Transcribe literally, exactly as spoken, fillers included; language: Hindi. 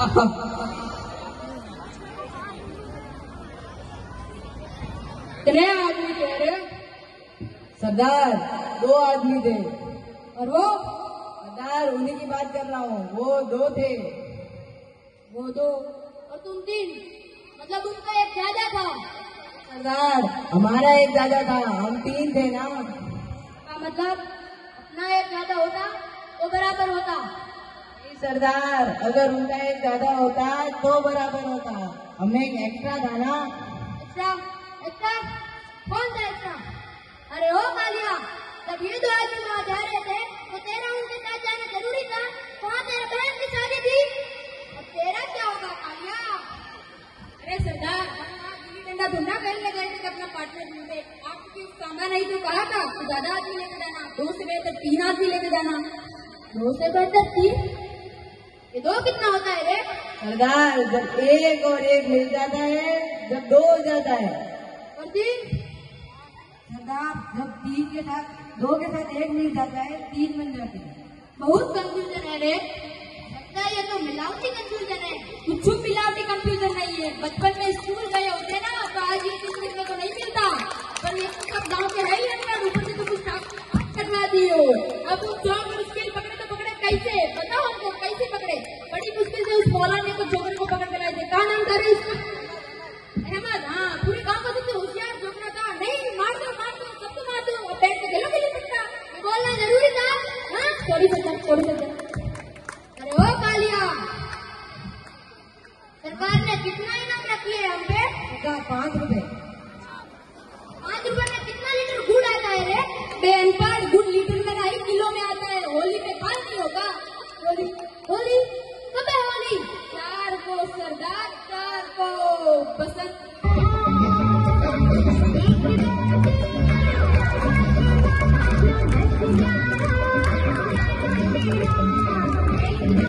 कितने आदमी कह रहे? सरदार दो आदमी थे। और वो? सरदार उन्हीं की बात कर रहा हूँ, वो दो थे। वो दो और तुम तीन, मतलब उनका एक ज्यादा था। सरदार हमारा एक ज्यादा था, हम तीन थे ना। का मतलब अपना एक ज्यादा होता तो बराबर होता? नहीं सरदार, अगर उनका एक ज्यादा होता तो बराबर होता। हमें एक एक्स्ट्रा था ना। एक्स्ट्रा? एक्स्ट्रा? कौन सा एक्स्ट्रा? अरे ओ कालिया, जब ये दो आदमी वहाँ जा रहे थे तो तेरा उनके साथ जाना जरूरी था। वहाँ तेरा बहन की शादी थी, अब तेरा क्या होगा कालिया? अरे सरदार, डंडा धुंडा खेलने गए थे अपना पार्टनर ढूंढे, आपकी कामना नहीं तो कहा था तो ज्यादा आदमी लेके जाना, दो से बेहतर तीन आदमी लेके जाना। दो से बेहतर तीन? ये दो कितना होता है रे? सरदार जब एक और एक मिल जाता है, जब दो हो जाता है। और तीन? सरदार जब तीन के साथ दो के साथ एक मिल जाता है, तीन बन जाती है। बहुत कंफ्यूजन है रे। लगता है ये तो मिलावटी कंफ्यूजन है। कुछ मिलावटी कंफ्यूजन नहीं है। बचपन में स्कूल गए होते ना तो आज ये किस्मत में तो नहीं मिलता, पर ये तो सब गाँव के है ही अंदर, ऊपर से तो कुछ करवा दिए हो। अब वो जॉब स्केल पकड़े तो पकड़े कैसे? बताओ हमको कैसे पकड़े? बड़ी मुश्किल से उस मौलाना ने को जोकर को पकड़ कर लाए थे। क्या नाम था रे उसका? अहमद। हाँ, पूरे गाँव का सबसे होशियार जोकरा था। नहीं, मार दो मार दो, सबको मार दो, और बैठ के गलों के लिए पकड़ा। बोलना जरूरी था। हाँ, सॉरी सर, सॉरी सर। अरे ओ कालिया, सरकार ने कितना इनाम रखी है हम पे? पाँच रुपए। पाँच रुपए में कितना लीटर गुड़ आता है रे? बेअनपढ़, गुड़ लीटर में नहीं किलो में आता है। होली में खाल नहीं होगा। होली होली कब है होली? चार को सरदार, चार को बसंत। Thank you.